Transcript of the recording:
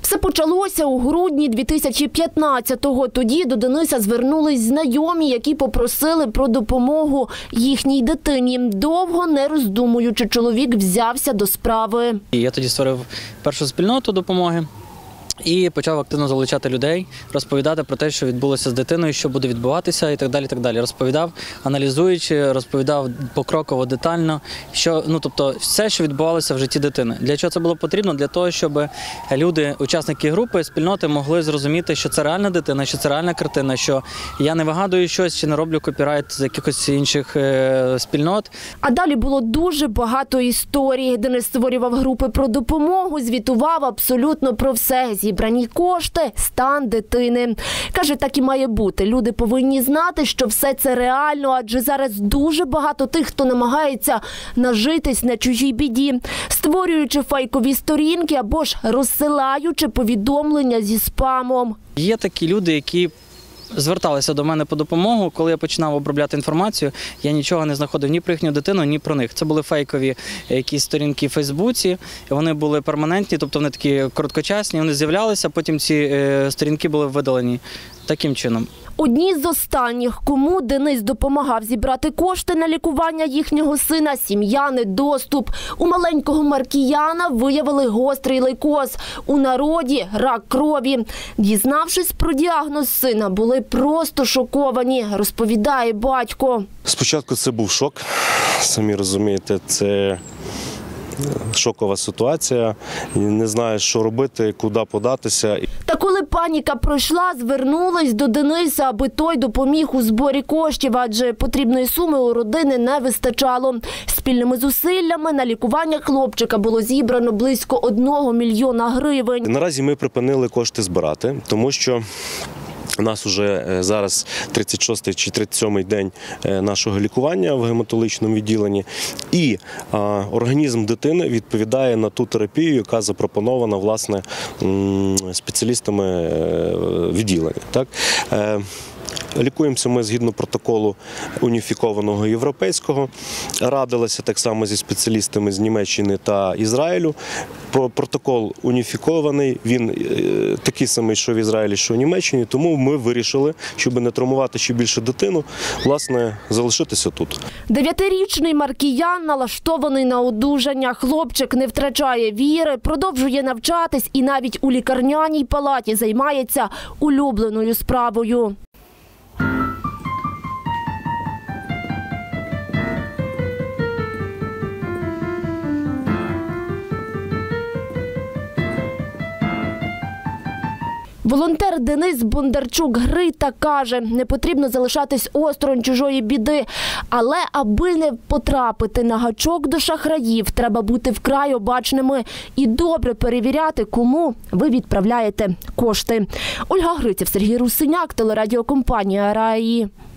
Все почалося у грудні 2015-го. Тоді до Дениса звернулись знайомі, які попросили про допомогу їхній дитині. Довго не роздумуючи, чоловік взявся до справи. Я тоді створив першу спільноту допомоги і почав активно залучати людей, розповідати про те, що відбулося з дитиною, що буде відбуватися і так далі, так далі. Розповідав, аналізуючи, розповідав покроково, детально, тобто все, що відбувалося в житті дитини. Для чого це було потрібно? Для того, щоб люди, учасники групи, спільноти могли зрозуміти, що це реальна дитина, що це реальна картина, що я не вигадую щось чи не роблю копірайт з якихось інших спільнот. А далі було дуже багато історій. Денис створював групи про допомогу, звітував абсолютно про все. Зібрані кошти, стан дитини. Каже, так і має бути. Люди повинні знати, що все це реально, адже зараз дуже багато тих, хто намагається нажитись на чужій біді, створюючи фейкові сторінки або ж розсилаючи повідомлення зі спамом. Є такі люди, які зверталися до мене по допомогу. Коли я починав обробляти інформацію, я нічого не знаходив ні про їхню дитину, ні про них. Це були фейкові якісь сторінки в Фейсбуці, вони були перманентні, тобто вони такі короткочасні, вони з'являлися, потім ці сторінки були видалені таким чином. Одні з останніх, кому Денис допомагав зібрати кошти на лікування їхнього сина, сім'яний доступ. У маленького Маркіяна виявили гострий лейкоз. У народі – рак крові. Дізнавшись про діагноз сина, були просто шоковані, розповідає батько. Спочатку це був шок, самі розумієте, це шокова ситуація, не знаєш, що робити, куди податися. Та коли паніка пройшла, звернулись до Дениса, аби той допоміг у зборі коштів, адже потрібної суми у родини не вистачало. Спільними зусиллями на лікування хлопчика було зібрано близько 1 мільйона гривень. Наразі ми припинили кошти збирати, тому що у нас вже зараз 36-й чи 37-й день нашого лікування в гематологічному відділенні, і організм дитини відповідає на ту терапію, яка запропонована, власне, спеціалістами відділення. Так? Лікуємося ми згідно протоколу уніфікованого європейського, радилися так само зі спеціалістами з Німеччини та Ізраїлю. Протокол уніфікований, він такий самий, що в Ізраїлі, що в Німеччині, тому ми вирішили, щоб не травмувати ще більше дитину, власне, залишитися тут. 9-річний Маркіян налаштований на одужання. Хлопчик не втрачає віри, продовжує навчатись і навіть у лікарняній палаті займається улюбленою справою. Волонтер Денис Бондарчук-Грита каже, не потрібно залишатись осторонь чужої біди. Але аби не потрапити на гачок до шахраїв, треба бути вкрай обачними і добре перевіряти, кому ви відправляєте кошти. Ольга Гриців, Сергій Русиняк, телерадіокомпанія «Раї».